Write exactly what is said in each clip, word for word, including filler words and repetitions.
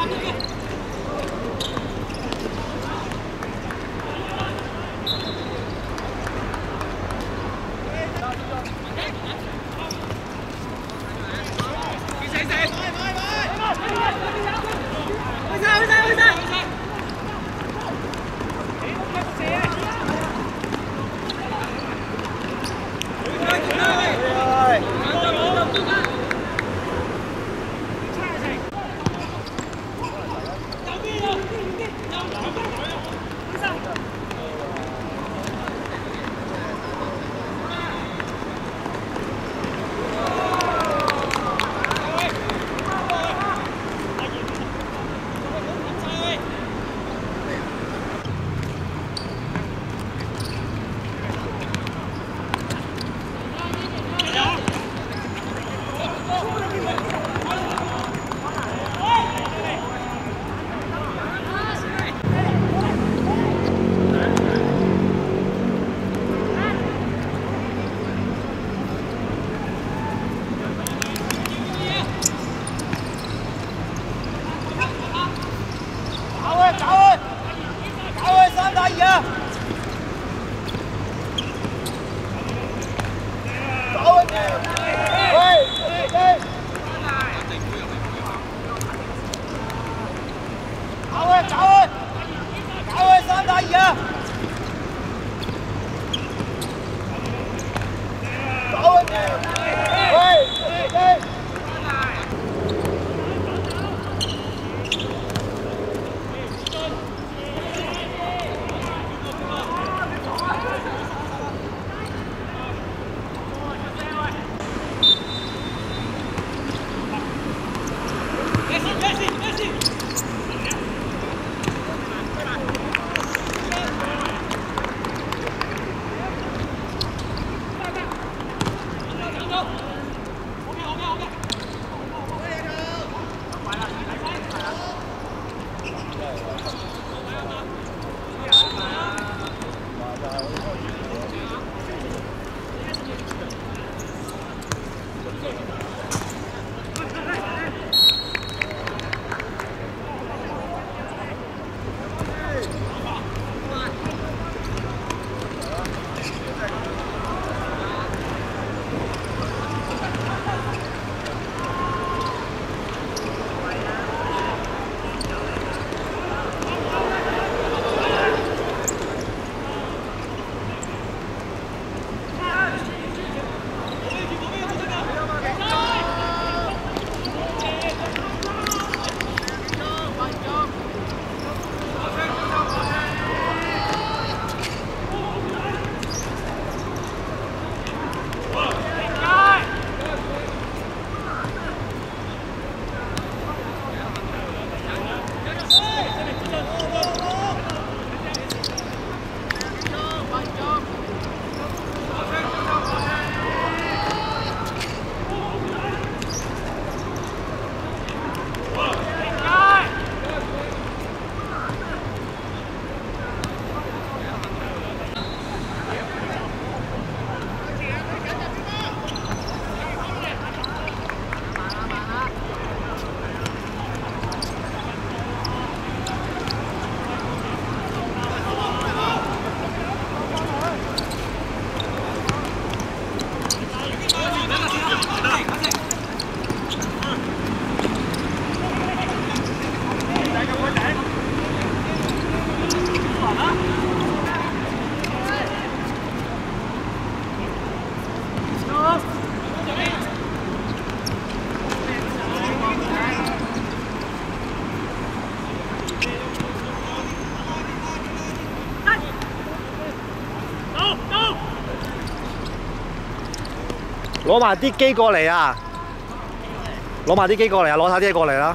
攞埋啲機過嚟啊！攞埋啲機過嚟啊！攞晒啲嘢過嚟啦！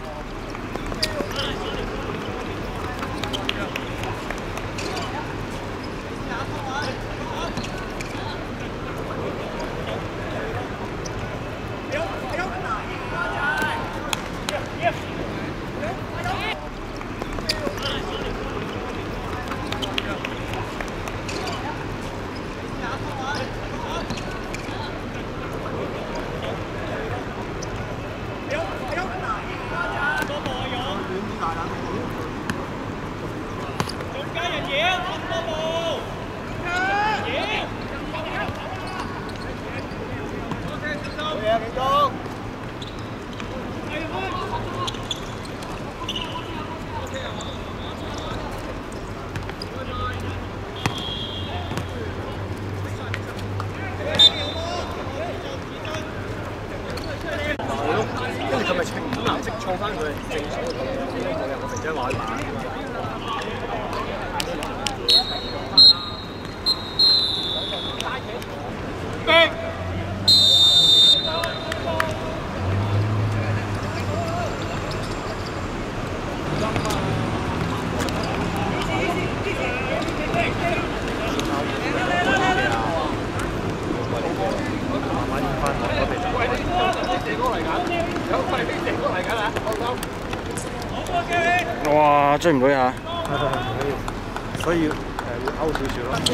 創翻佢正常嘅動作，冇人個成張畫板。冰。 哇！追唔到呀！ 所以誒要勾少少咯。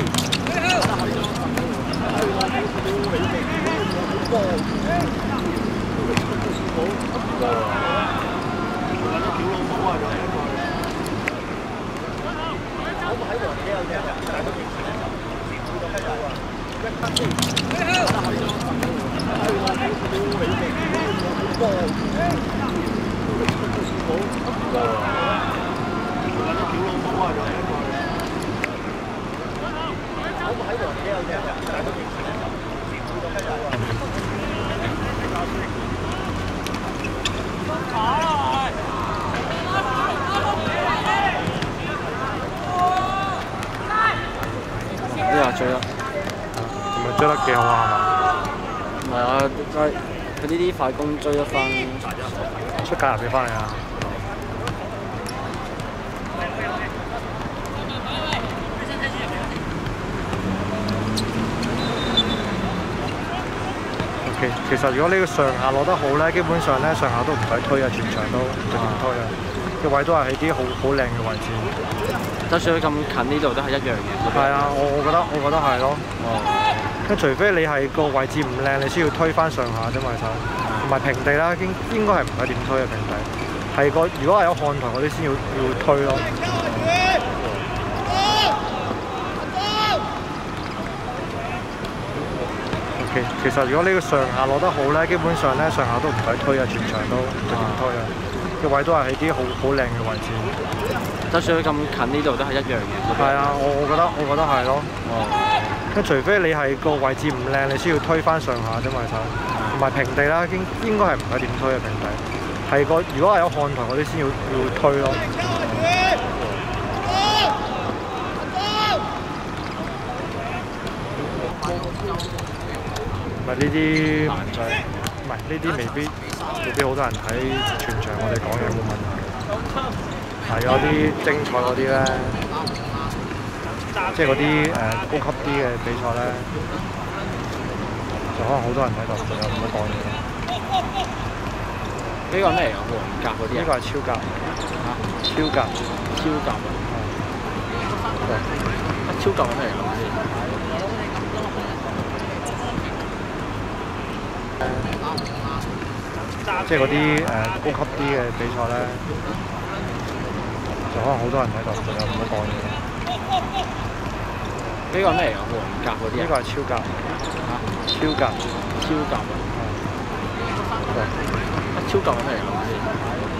呢下追啦， 係咪追得幾好啊？ 唔係啊，佢佢呢啲快攻追得翻， 出界入俾翻你啊！ 其其實如果呢個上下攞得好咧，基本上咧上下都唔使推啊，全場都唔使點推啊，個位都係喺啲好好靚嘅位置。 就算佢咁近呢度都係一樣嘅。 係啊，我我覺得我覺得係咯。哦。咁除非你係個位置唔靚，你先要推翻上下啫嘛，其實。同埋平地啦，應應該係唔使點推嘅平地。係個如果係有看台嗰啲先要要推咯。 其其實如果呢個上下攞得好咧，基本上咧上下都唔使推啊，全場都唔使點推啊，個位都係喺啲好好靚嘅位置。 就算佢咁近呢度都係一樣嘅。 係啊，我我覺得我覺得係咯。哦。咁除非你係個位置唔靚，你先要推翻上下啫嘛，其實。同埋平地啦，應應該係唔使點推嘅平地。係個如果係有看台嗰啲先要要推咯。 唔係呢啲難制，唔係呢啲未必未必好多人睇全場，我哋講嘢冇問題。係有啲精彩嗰啲咧，即係嗰啲誒高級啲嘅比賽咧，就可能好多人喺度，就唔好講嘢。 呢個咩嚟㗎？黃甲嗰啲啊？ 呢個係超甲嚇，超甲， 超甲啊！超甲係咩嚟㗎？ 即係嗰啲誒高級啲嘅比賽咧，就可能好多人喺度，就唔好講嘢。 呢個咩嚟㗎？黃甲嗰啲啊？ 呢個係超甲嚇，超甲， 超甲啊！超甲係咩嚟㗎？